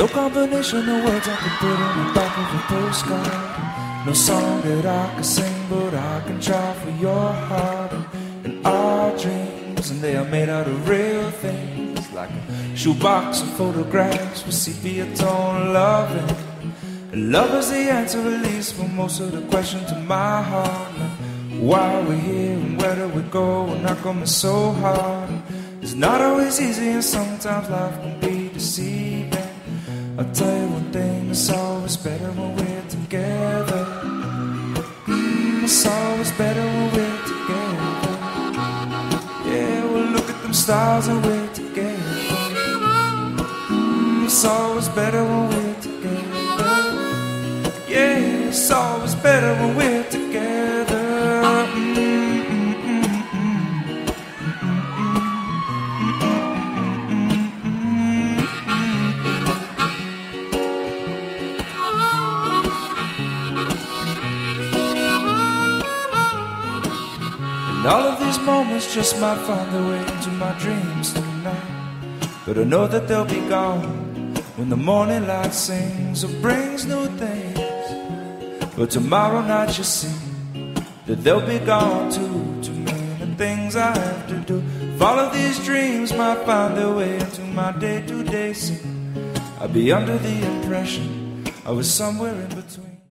No combination of words I can put on the back of a postcard. No song that I can sing, but I can try for your heart. And our dreams, and they are made out of real things, like a shoebox of photographs with sepia-tone loving. And love is the answer, at least for most of the questions to my heart. Like, why are we here and where do we go? And how come it's so hard? It's not always easy, and sometimes life can be deceiving. I'll tell you one thing, it's always better when we're together. It's always better when we're together. Yeah, we'll look at them stars and we're together. It's always better when we're together. Yeah, it's always better when we're together. And all of these moments just might find their way into my dreams tonight. But I know that they'll be gone when the morning light sings or brings new things. But tomorrow night you'll see that they'll be gone too. Too many things I have to do. If all of these dreams might find their way into my day-to-day scene, I'd be under the impression I was somewhere in between.